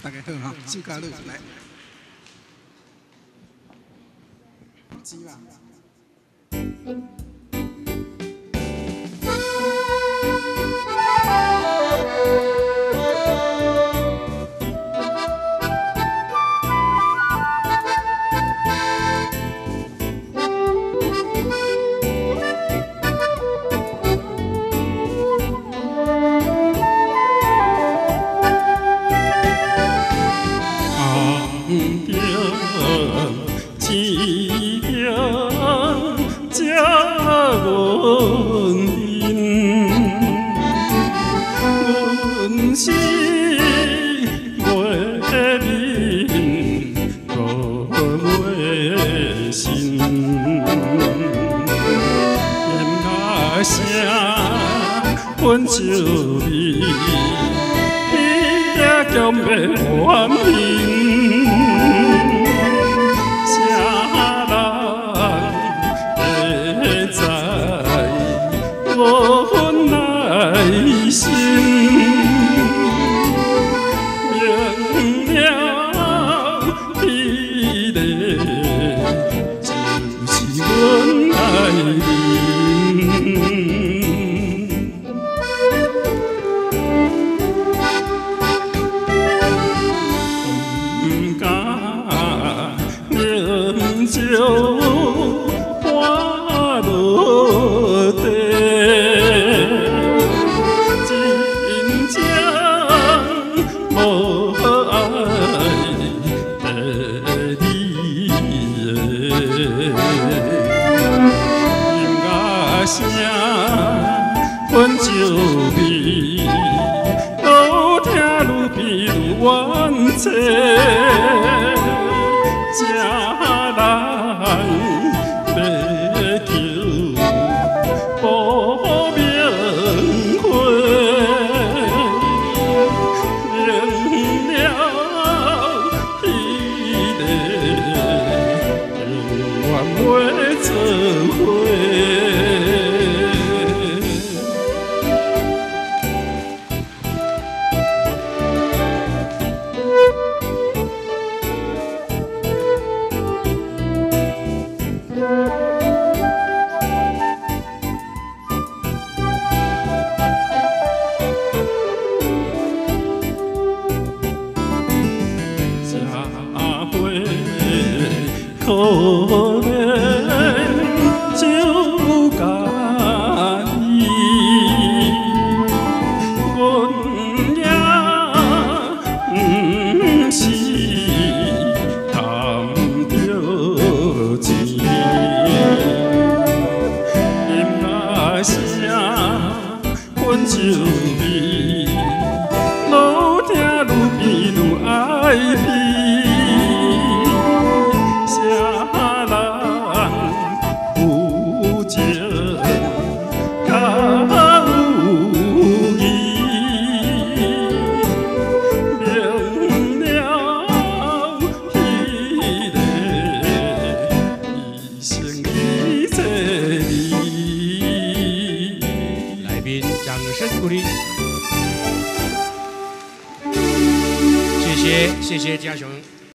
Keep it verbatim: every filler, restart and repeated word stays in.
大家好哈，手卡落来，知嘛？阮笑你，你也强要还面。啥人会知我份爱心？明了，彼个就是阮爱人。就滑落地，真正无爱得你的，音乐声阮就比，愈听愈比愈冤切。这人要求保命花，明了彼个永远袂做伙。可怜就介意，阮也不是贪着钱，音乐声阮就比，愈听愈比愈爱比。 掌声鼓励，谢谢谢谢嘉雄。